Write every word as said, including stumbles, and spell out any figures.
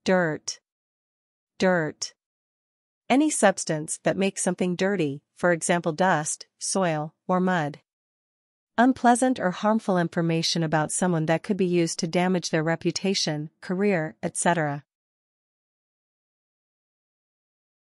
Dirt. Dirt. Any substance that makes something dirty, for example dust, soil, or mud. Unpleasant or harmful information about someone that could be used to damage their reputation, career, et cetera.